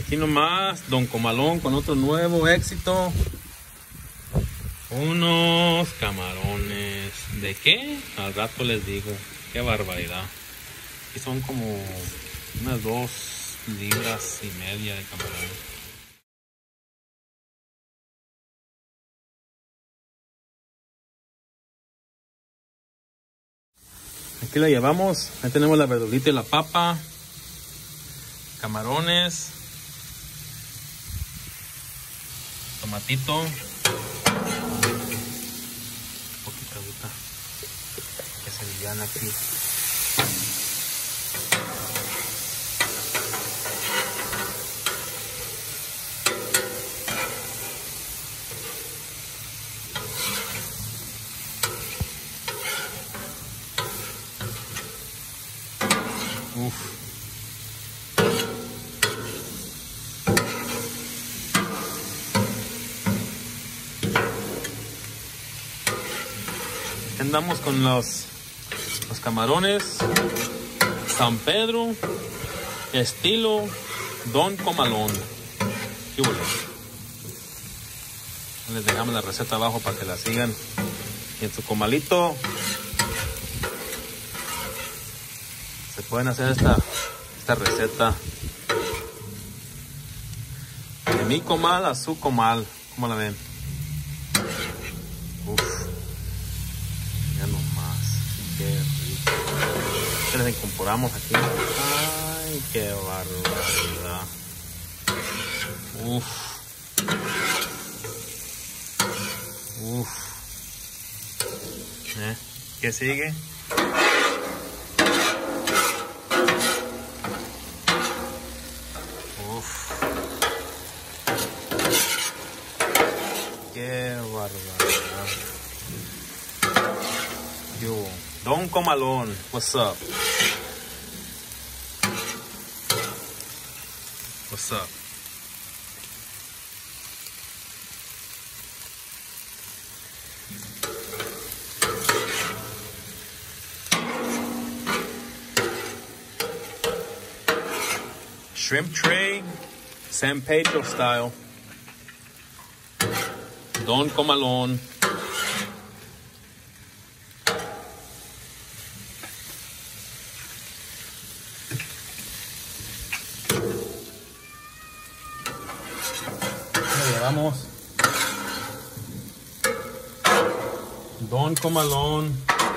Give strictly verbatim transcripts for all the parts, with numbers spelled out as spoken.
Aquí nomás, Don Comalón con otro nuevo éxito. Unos camarones. ¿De qué? Al rato les digo. Qué barbaridad. Aquí son como unas dos libras y media de camarón. Aquí la llevamos. Ahí tenemos la verdurita y la papa. Camarones. Tomatito. Poquita agüita que se liviana aquí. Uf. Andamos con los, los camarones San Pedro, estilo Don Comalón. ¿Qué bueno? Les dejamos la receta abajo para que la sigan. Y en su comalito se pueden hacer esta, esta receta. De mi comal a su comal. ¿Cómo la ven? Uf. Ya nomás. Qué rico. ¿Qué les incorporamos aquí? Ay, qué barbaridad. Uf. Uf. ¿Eh? ¿Qué sigue? Uf. Qué barbaridad. Yo, Don Comalón, what's up? What's up? Shrimp tray, San Pedro style. Don Comalón. Le llevamos Don Comalón,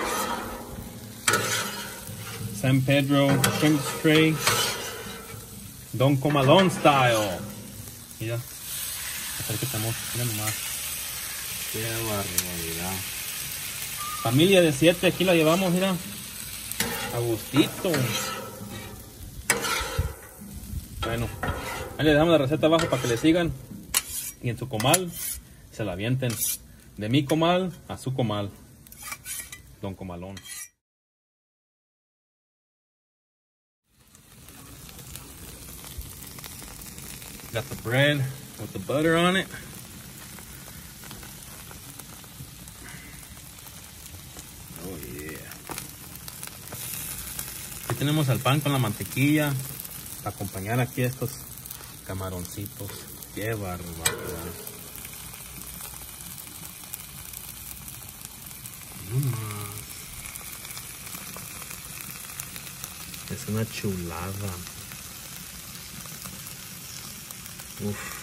San Pedro shrimp tray, Don Comalón style. Mira, acerquemos, mira nomás. Qué barbaridad. Familia de siete, aquí la llevamos, mira. A gustito. Bueno, ahí le dejamos la receta abajo para que le sigan. Y en su comal se la avienten. De mi comal a su comal. Don Comalón. Got the bread with the butter on it. Oh yeah. Aquí tenemos el pan con la mantequilla para acompañar aquí estos camaroncitos. Qué barbaridad. Es una chulada. Uf.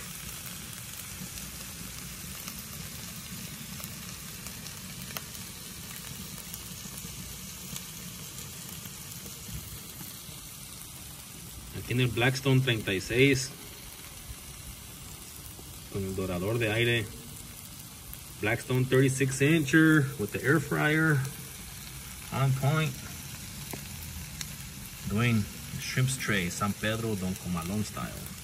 Aquí en el Blackstone treinta y seis con el dorador de aire. Blackstone thirty-six incher with the air fryer on point. Doing shrimp tray San Pedro Don Comalón style.